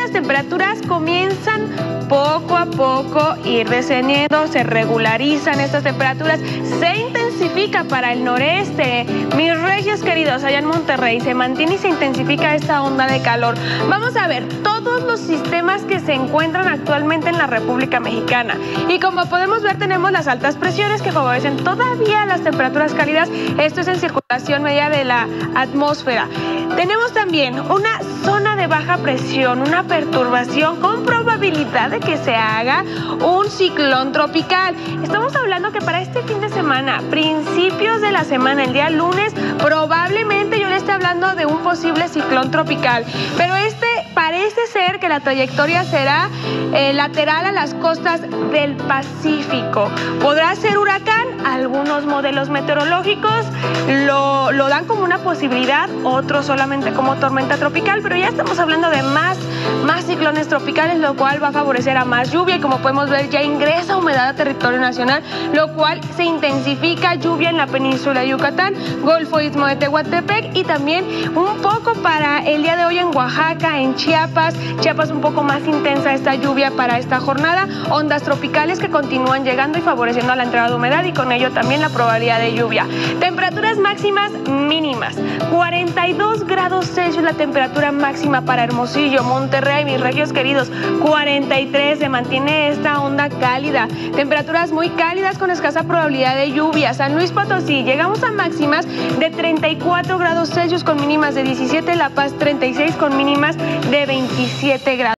las temperaturas comienzan poco a poco ir descendiendo, se regularizan estas temperaturas, se intensifica para el noreste. Mis regios queridos, allá en Monterrey, se mantiene y se intensifica esta onda de calor. Vamos a ver todos los sistemas que se encuentran actualmente en la República Mexicana. Y como podemos ver, tenemos las altas presiones que favorecen todavía las temperaturas cálidas. Esto es en circulación media de la atmósfera. Tenemos también una zona de baja presión, una perturbación con probabilidad de que se haga un ciclón tropical. Estamos hablando que para este fin de semana, principios de la semana, el día lunes, probablemente yo le esté hablando de un posible ciclón tropical. Pero parece ser que la trayectoria será lateral a las costas del Pacífico. ¿Podrá ser huracán? Algunos modelos meteorológicos lo dan como una posibilidad, otros solamente como tormenta tropical, pero ya estamos hablando de más ciclones tropicales, lo cual va a favorecer a más lluvia y como podemos ver ya ingresa humedad a territorio nacional, lo cual se intensifica lluvia en la península de Yucatán, Golfo Istmo de Tehuantepec y también un poco para el día de hoy en Oaxaca, en Chiapas un poco más intensa esta lluvia para esta jornada, ondas tropicales que continúan llegando y favoreciendo a la entrada de humedad y con ello también la probabilidad de lluvia. Temperaturas máximas mínimas, 42 grados Celsius la temperatura máxima para Hermosillo, Monterrey, mis regios queridos, 43, se mantiene esta onda cálida, temperaturas muy cálidas con escasa probabilidad de lluvia. San Luis Potosí, llegamos a máximas de 34 grados Celsius con mínimas de 17, La Paz 36 con mínimas de 27 grados.